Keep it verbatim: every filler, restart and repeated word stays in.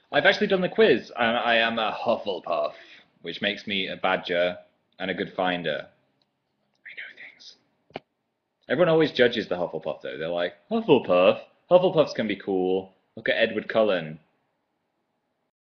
I've actually done the quiz, and I am a Hufflepuff, which makes me a badger and a good finder. I know things. Everyone always judges the Hufflepuff, though. They're like, Hufflepuff? Hufflepuffs can be cool. Look at Edward Cullen.